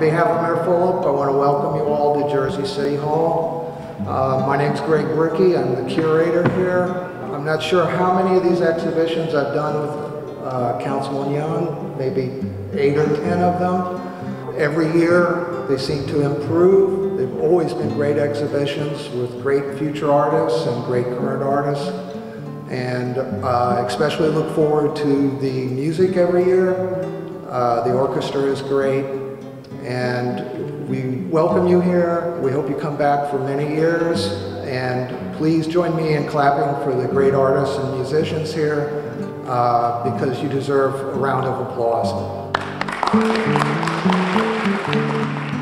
behalf of Mayor Fulop, I want to welcome you all to Jersey City Hall. My name's Greg Brickey. I'm the curator here. I'm not sure how many of these exhibitions I've done with Councilman Young, maybe 8 or 10 of them. Every year they seem to improve. They've always been great exhibitions with great future artists and great current artists. And especially look forward to the music every year. The orchestra is great, and we welcome you here. We hope you come back for many years, and please join me in clapping for the great artists and musicians here, because you deserve a round of applause.